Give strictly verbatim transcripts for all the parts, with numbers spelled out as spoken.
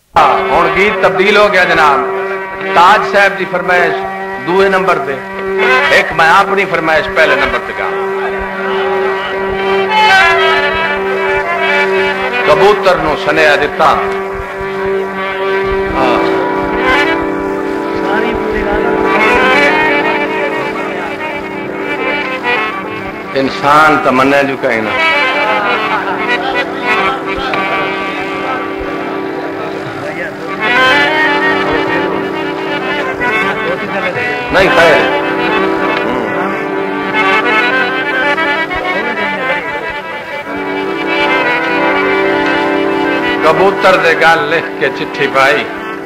हुण गीत तब्दील हो गया जनाब। ताज साहब की फरमाइश दूए नंबर पे, एक मैं अपनी फरमाइश पहले नंबर पे गा। कबूतर नूं सनेहा दिता इंसान तो मन्ने जो कहीं ना नहीं खैर कबूतर दे गल लिख के चिट्ठी पाई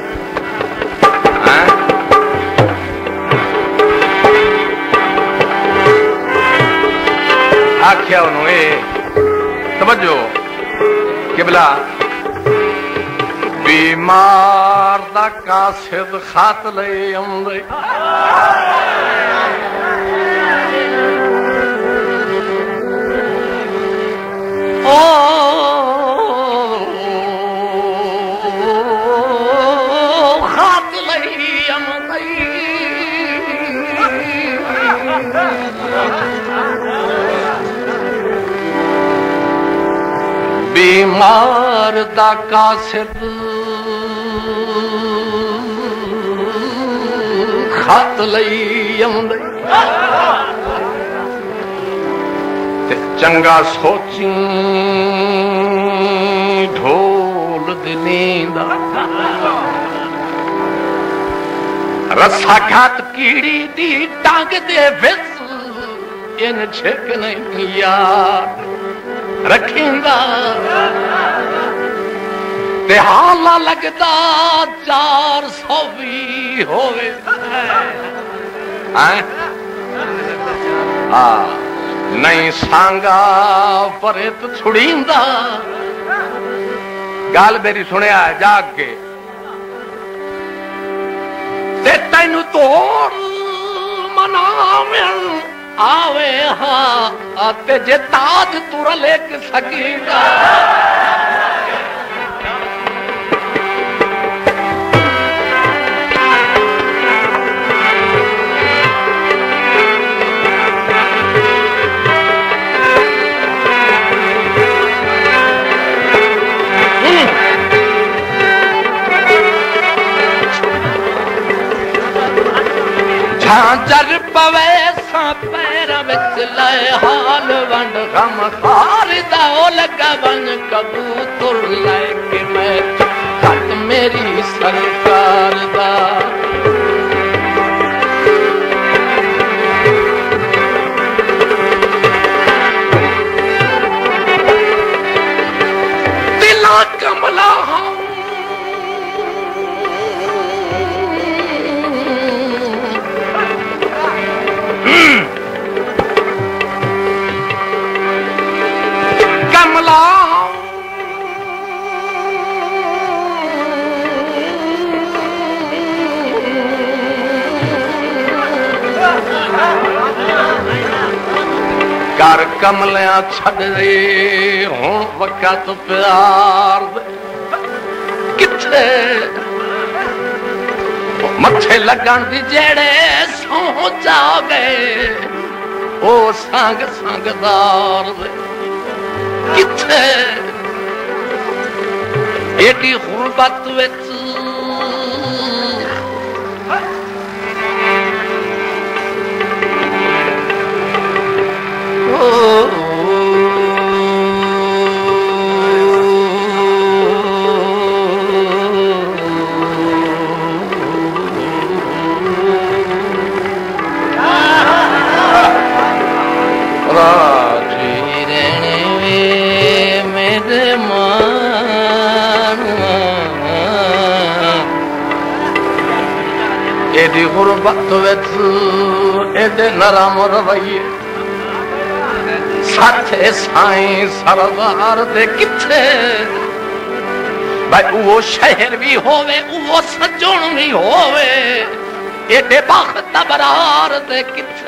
आख्या उन्होंने तवज्जो किबला बीमार दा कासिद खत ले आउंदे ओ खत ले आउंदे बीमार दा कासिद खत लई आउंदे ते चंगा सोची ढोल दी नींद रस्सा घात कीड़ी दी टांग दे विच इन छिक नहीं यार रखींदा ते हाला लगदा चार सौ भी होवे आ नहीं सांगा परे तो छुड़ींदा गाल मेरी सुनिया जाग के ते तैनू तोड़ मनावें आवे हाँ ते जे ताज तुर लेक सकीगा झांझर पवे सा पैर विच लय हाल वंड गम खार दा ओ लगा बन कबूतर लेके मैं खत मेरी सरकार दा दिला कमला कर कमलियां छड़ दे हुण वक़्त प्यार किथे मथे लगन दी जेड़े सो जा गए ओ संग संगदार किथे एडी गुरबत विच एडी गुरबत विच एडे नरम रवैये साथे साईं सरदार दे किथे भाई वो शहर भी होवे वो सजण भी होवे एडे बख्त बरार दे किथे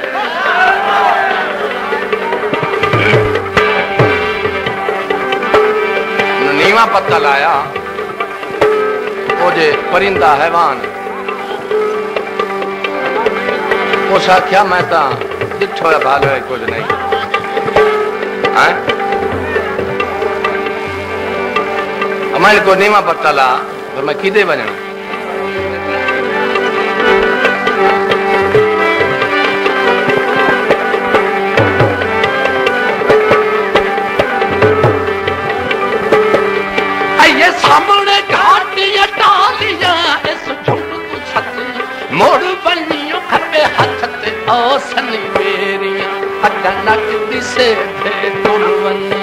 नीवा पता लाया कुछ परिंदा हैवान उस आख्या मैं तो डिठो है भाग है कुछ नहीं है मैंने को नीवा पता ला तो मैं किदे बजना आइए सामने घाटियां डालियां इस झुंड तू सच मोड़ बनियो खपे हाथ ते ओसन मेरियां अगनक दिसे थे तुरवनी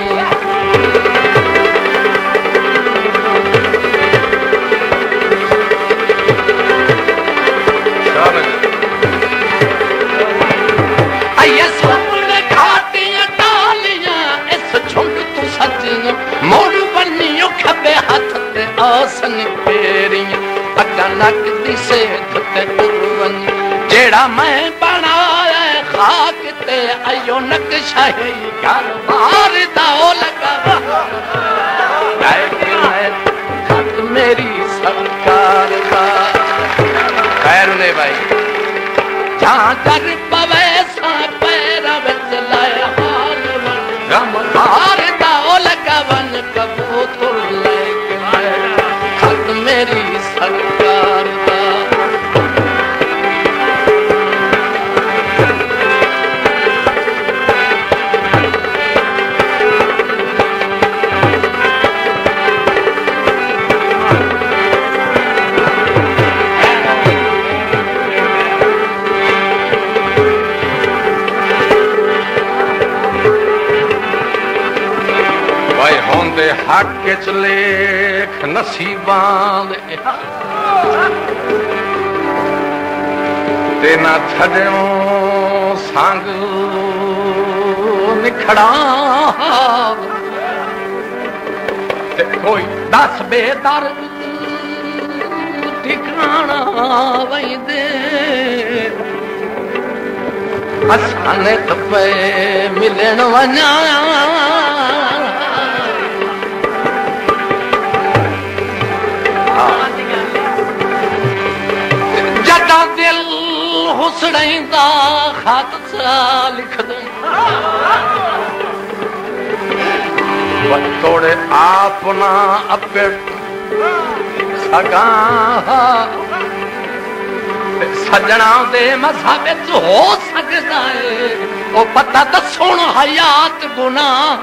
आइए सामने घाटियां डालियां इस झुंड तू सच मोड़ बनियो खपे हाथ ते ओसन मेरियां अगनक दिसे थे तुरवनी जेड़ा मैं बनाया खाक ते आयो नक्शा है घर बार दाओ लगा खत मेरी सरकार का खैर ने भाई जहाँ कर पवे सा पैर विच लाया हाल गम बार दाओ लगा वन कबूतर लेके खत मेरी सरकार का हक च लेख नसीबां ते ना छड्यो संग निखड़ा ते कोई दस बेदर ठिकाना वैंदे असाने तपे मिलन वञा जदा दिल हुसड़ैंदा खत सा लिख दे तोड़े आपना अपे सगा सजना दे मज़हब विच हो सकदा है ओ पता दसण हयात गुनाह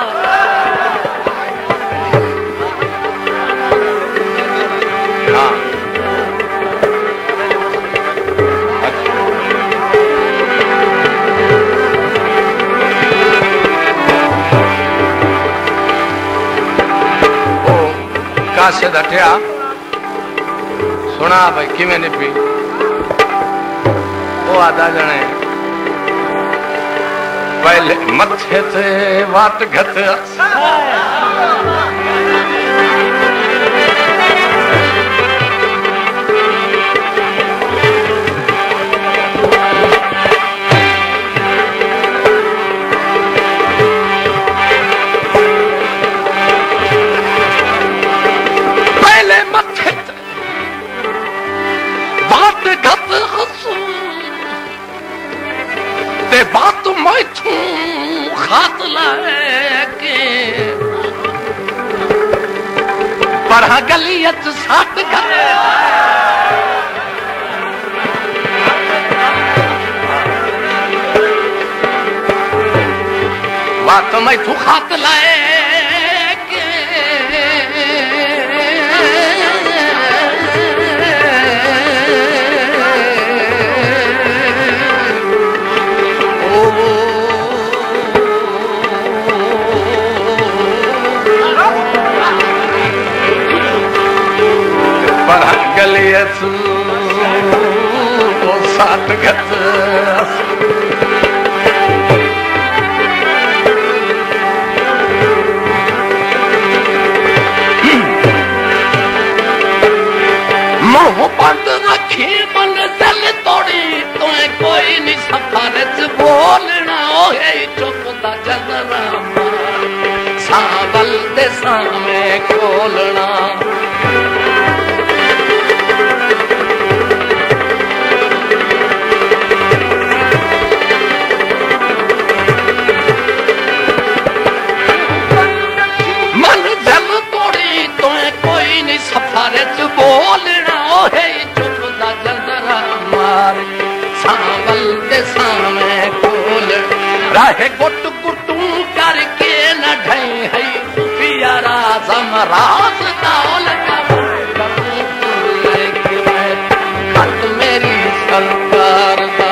काशे दठिया सुना भाई किमें निपी वो आधा जने पहले मथे ते वाट घत बात मैं तू खात लाके पर गलियत साठ गए बात मैं तू खात लाए गलियत वो साथ गत मोह बंद रखी मन दिल तोड़ी तुम्हें कोई नहीं सफर च बोलना ओहे चुप दा जनरा सावल दे सामने खोलना गुट गुटू करके न ढई है खुफिया राज़म राज दौल खत मेरी सरकार दा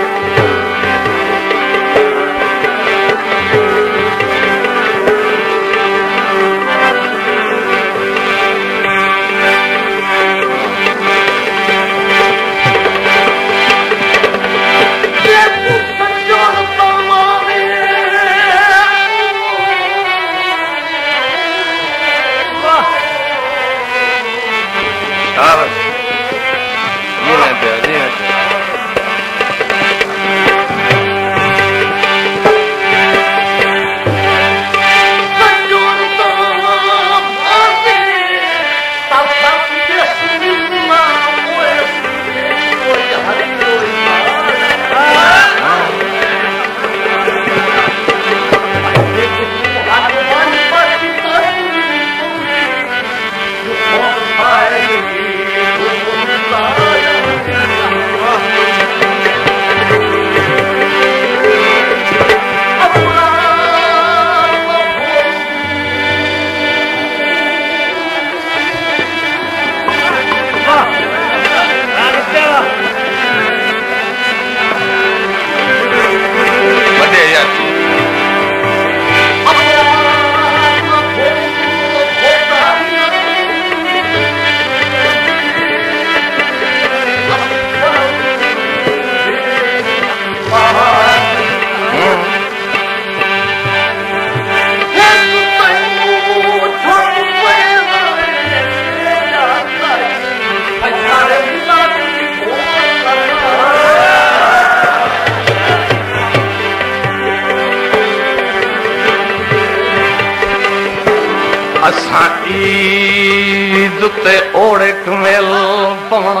ईद ते ओड़े कमेल पवना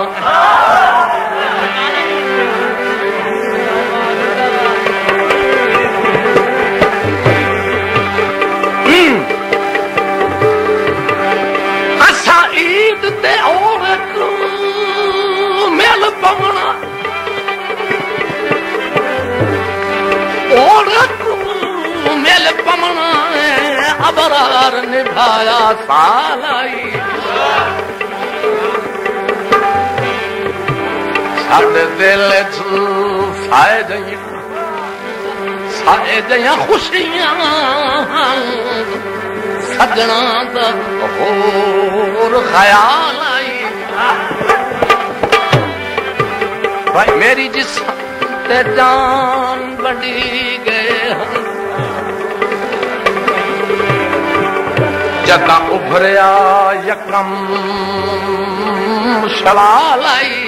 असा ईद ते ओड़े कमेल पवना ओड़े कमेल पवना अबरार निभाया सालाई साडे दिल साए जइया साए जइया खुशियां सजना दा होर ख्याल आई भाई मेरी जिस्म ते जान बड़ी गए जदा उभरिया यकम शवाल आई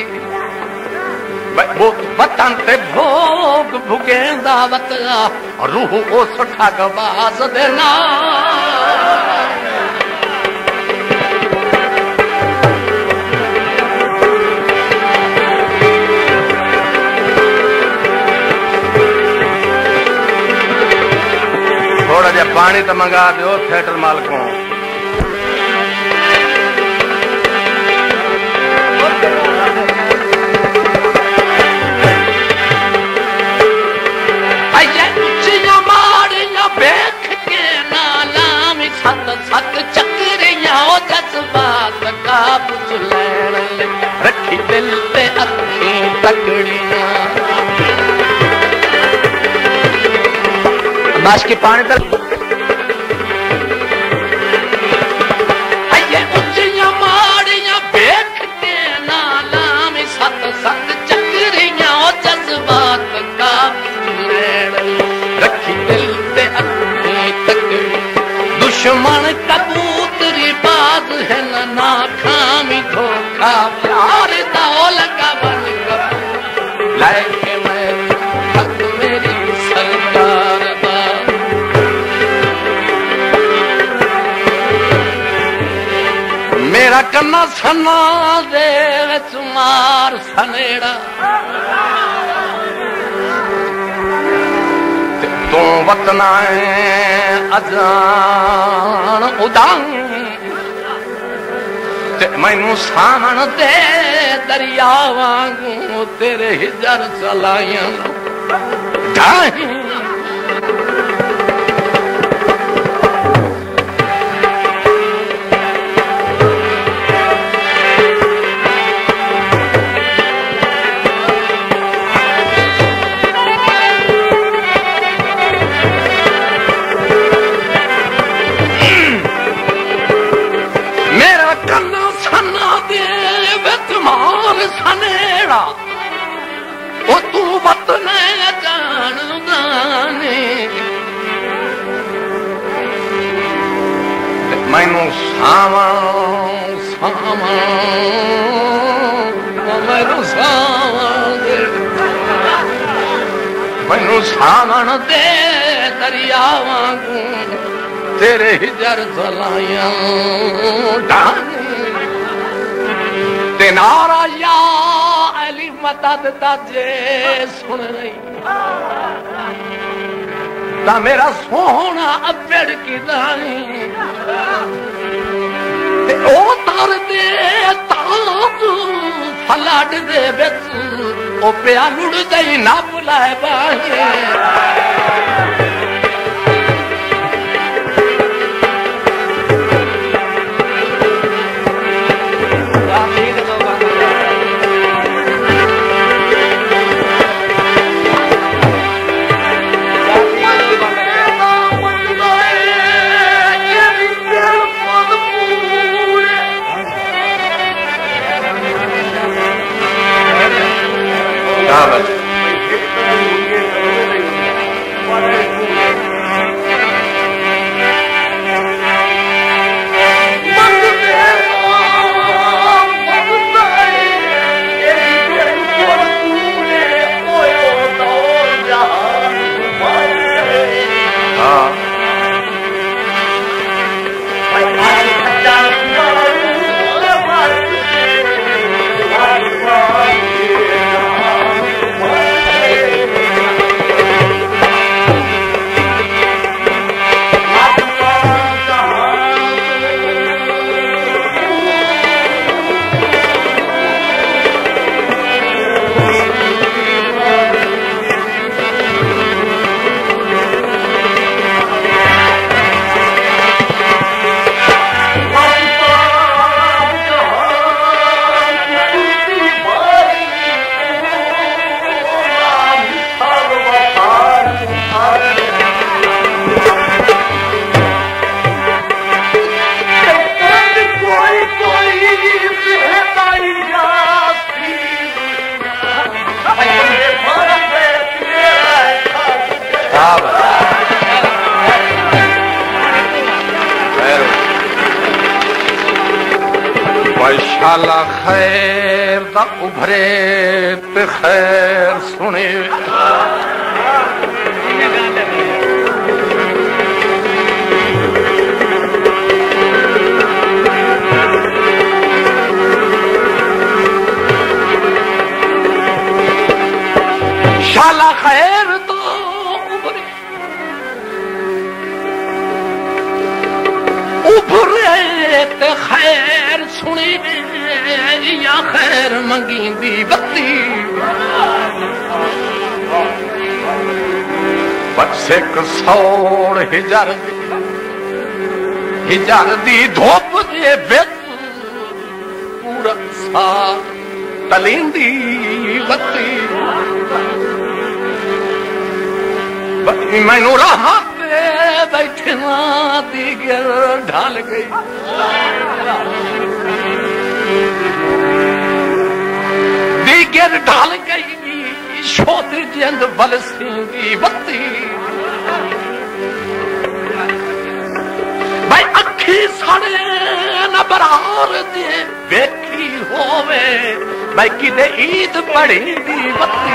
वतन ते भोग भुगेंदा वतया रूह ओ सुठा गवाज देना थोड़ा जा पानी तो मंगा दो थिएटर मालकों सत चक्रियां जज्बात काबू लैण रखी दिल ते अखीं तकड़ियां बाश के पानी तर अये उच्चियां माड़ियां बेख के नाला में सत सत चक्रियां जज्बात काबू लैण रखी दिल ते अखीं तकड़ियां दुश्मन कबूतरी बाज है ना खामी धोखा प्यार दौल का बन लाके मैं खत मेरी सरकार दा मेरा कन्ना सन्ना दे विच मार सनेड़ा तू वतना अजान उदां मैनू सामन दे दरिया वांगू तेरे हिजर चलाइया ढाई सनेड़ा ओ तू मत न जानदा ने मैनू सावां सावां मैनू सावां मैनू सावण दे दरिया वांगू तेरे हिजर सलाइयां ढाने ते नारा या अली मदद दाजे सुन रही ता मेरा सोहना अबड़ की दानी ते ओ तर दे ताब फलाड दे बिच ओ पिया लुड़ दई ना बुलाए बाहे शाला खैर दा उभरे ते खैर सुने शाला खैर दा उभरे उभरे ते खैर सुने या खैर मंगींदी बत्ती बच्चे कसौड़ हिजर हिजर दी धोप दे बिच पूरा सा तलींदी बत्ती मैनू राह पे बैठना दी गिर ढल गई गिर ढल गई शोध जिंद बलसी बत्ती भाई अखी साड़े न बरार दे वेखी होवे भाई किते ईद पड़ी दी बत्ती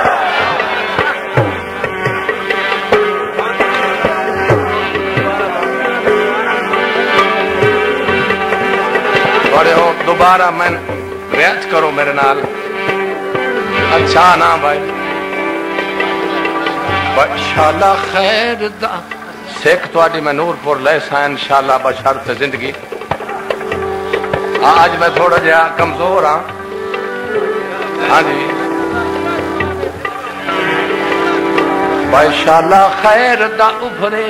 बड़े हो दोबारा मैं रियाज करो मेरे नाल अच्छा ना भाई शाला खैर दा सिख तुहाडी मैं नूरपुर ले सा इंशाअल्लाह बशर्त जिंदगी आज मैं थोड़ा जहा कमजोर हाँ हाँ जी भाई शाला खैर दा उभरे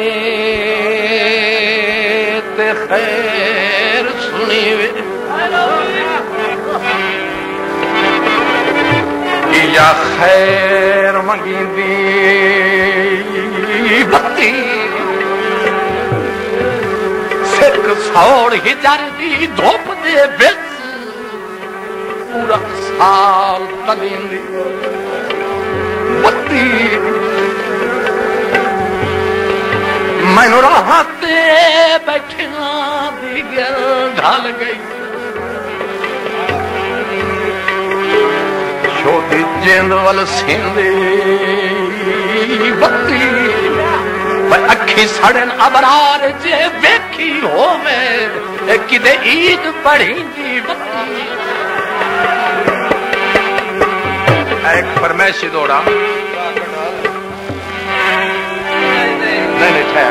ते खैर सुनी वे या खैर मंगींदी बत्ती सिक सौड़ हिजर दी धोप दे बिच पूरा हाल तलींदी बत्ती मैनू राहते बैठिया दी गल ढल गई छोटी जिंद वल सींदी बत्ती अखी सड़न अबरार जे वेखी होवे किदे ईद पढ़ी दी बत्ती एक फरमाइशी दौड़ा नहीं नहीं ठहर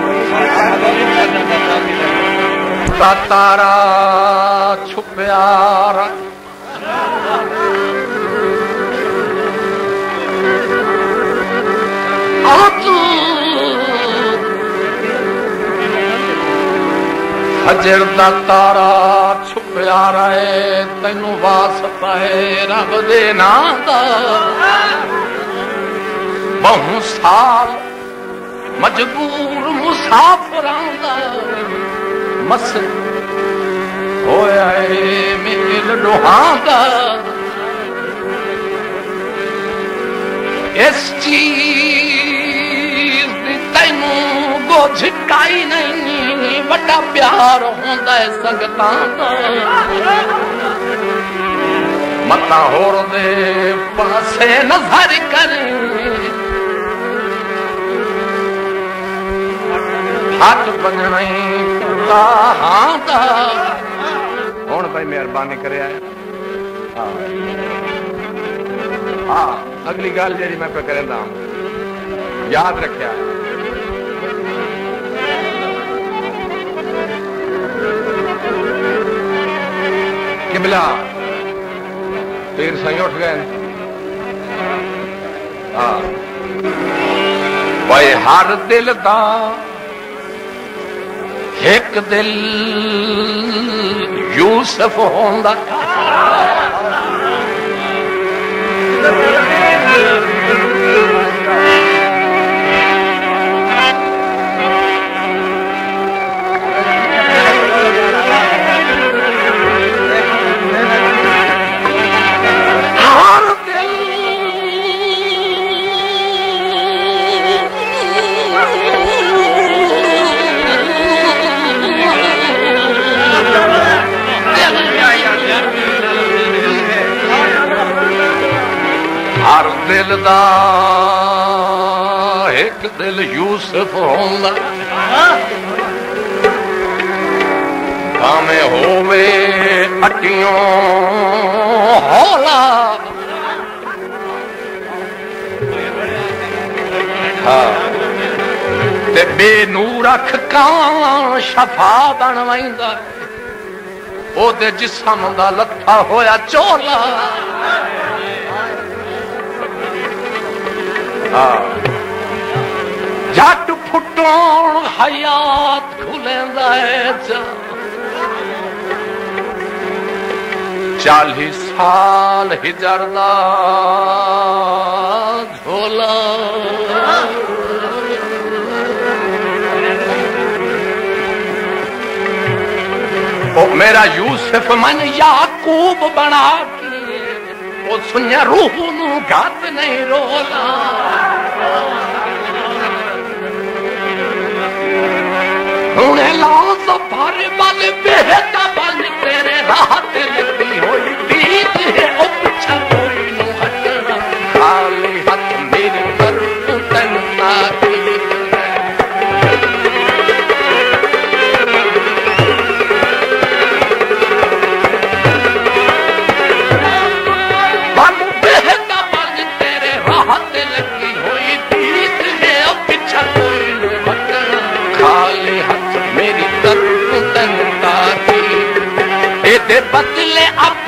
तारा छुपया हजर दा तारा छुपया रहे तेनू वास्ता है रब दे नां दा बहु साल मजबूर मुसाफरां दा मस होया है मेल डोहां दा इस चीज दी तैनू बोझ काई नहीं बड़ा प्यार होंदा है संगतां दा मता होर दे पासे नजर कर हाथ बनने दा हां दा हुण भाई मेहरबानी करे हाँ हाँ अगली गल जी मैं पे करेंदा याद रखिया किबला पीर सही उठ गए हाँ भाई हर दिल दा एक दिल यूसुफ होंदा हर दिल दा एक दिल यूसुफ होंदा भावें होवे अटियों हौला हाँ ते बेनूर अख कां शफा बन वैंदा ओदे जिस्म दा लत्था होया चोला जट फुटोण हयात खुलेंदा है चालीस साल हिजर दा झोला ओ मेरा यूसुफ मन याकूब बना वो सुनिया रूह नू घात नहीं रोला हुणे लाश भर बल बेहता बन तेरे राहत लगती होई बीत है ओ पिछा कोई नू हटना खाली हाथ मेरी तरफ तन नाती बदले अब